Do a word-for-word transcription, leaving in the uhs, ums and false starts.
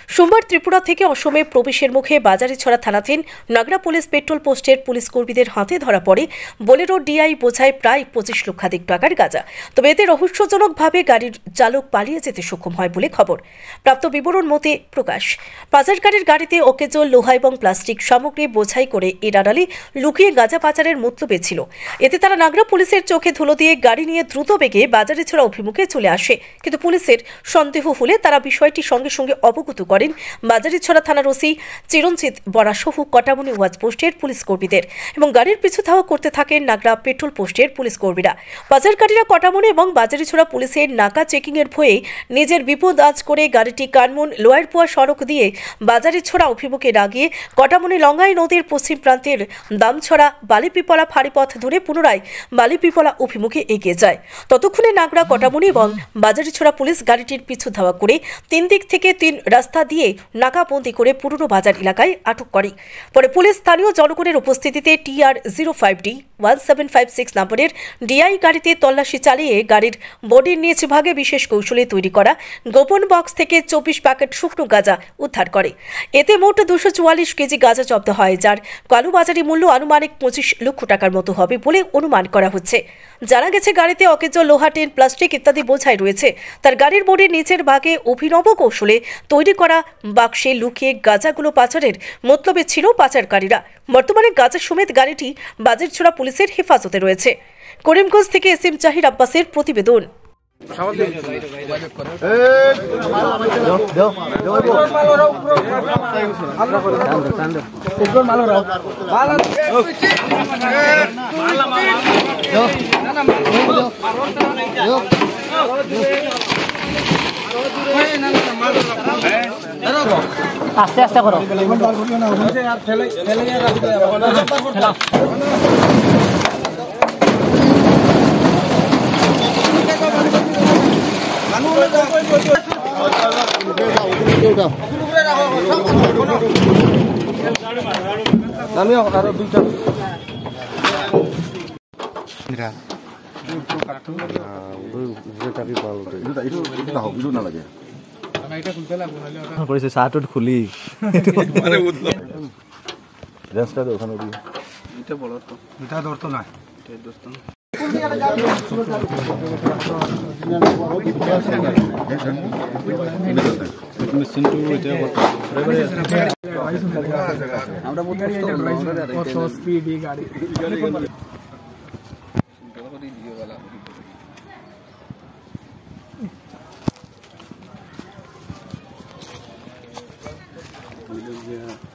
সোমবার ত্রিপুরা থেকে অসমে প্রবেশের মুখে বাজারিছড়া থানাধীন নাগরা পুলিশ পেট্রোল পোস্টের পুলিশ কর্মীদের হাতে ধরা পড়ে বোলেরো ডিআই বোঝায় প্রায় পঁচিশ লক্ষাধিক টাকার গাঁজা। তবে এতে রহস্যজনকভাবে গাড়ির চালক পালিয়ে যেতে সক্ষম হয় বলে খবর। প্রাপ্ত বিবরণ মতে প্রকাশ, পাচারকারীর গাড়িতে অকেজো লোহা এবং প্লাস্টিক সামগ্রী বোঝাই করে এর আড়ালে লুকিয়ে গাঁজা পাচারের মতলবে ছিল। এতে তারা নাগরা পুলিশের চোখে ধুলো দিয়ে গাড়ি নিয়ে দ্রুত বেগে বাজারিছড়া অভিমুখে চলে আসে। কিন্তু পুলিশের সন্দেহ হলে তারা বিষয়টি সঙ্গে সঙ্গে অবগত করেন বাজারিছড়া থানার ওসি চিরঞ্জিত বরা সহ কটামনি ওয়াচ পোস্টের পুলিশ কর্মীদের এবং গাড়ির পিছু ধাওয়া করতে থাকেন নাগরা পেট্রোল পোস্টের পুলিশ কর্মীরা। পাচারকারীরা কটামনি এবং বাজারিছড়া পুলিশের নাকা চেকিং এর ভয়ে নিজের বিপদ আজ করে গাড়িটি কানমুন লোয়ারপুয়া সড়ক দিয়ে বাজারিছড়া অভিমুখে লাগিয়ে কটামনি লঙ্গাই নদীর পশ্চিম প্রান্তের দামছড়া বালিপিপলা ফাঁড়িপথ ধরে পুনরায় বালিপিপলা অভিমুখে এগিয়ে যায়। ততক্ষণে নাগরা কটামনি এবং বাজারিছড়া পুলিশ গাড়িটির পিছু ধাওয়া করে তিন দিক থেকে তিন রাস্তা দিয়ে নাকাবন্দি করে পুরনো বাজার এলাকায় আটক করে। পরে পুলিশ স্থানীয় জনগণের উপস্থিতিতে T R zero five D one seven five six নম্বরের ডিআই গাড়িতে তল্লাশি চালিয়ে গাড়ির বডির নিচ ভাগে বিশেষ কৌশলে তৈরি করা গোপন বক্স থেকে চব্বিশ প্যাকেট শুকনো গাঁজা উদ্ধার করে। এতে মোট দুশো চুয়াল্লিশ কেজি গাঁজা জব্দ হয়, যার কালোবাজারি মূল্য আনুমানিক পঁচিশ লক্ষ টাকার মতো হবে বলে অনুমান করা হচ্ছে। জানা গেছে গাড়িতে অকেজো লোহা, টিন, প্লাস্টিক ইত্যাদি বোঝাই রয়েছে। তার গাড়ির বডির নিচের ভাগে অভিনব কৌশলে তৈরি করা বাক্সে লুকিয়ে গাঁজাগুলো পাচারের মতলবে ছিল পাচারকারীরা। বর্তমানে গাঁজা সমেত গাড়িটি বাজারছড়া পুলিশের হেফাজতে রয়েছে। করিমগঞ্জ থেকে এস এম জাহির আব্বাসের প্রতিবেদন। আস্তে আস্তে করো। চাহটো খুলি আমরা